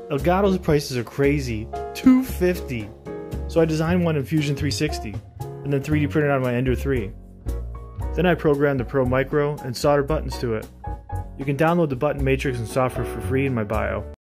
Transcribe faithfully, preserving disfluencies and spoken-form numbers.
Elgato's prices are crazy, two hundred fifty dollars. So I designed one in Fusion three sixty, and then three D printed out my Ender three. Then I programmed the Pro Micro and soldered buttons to it. You can download the button matrix and software for free in my bio.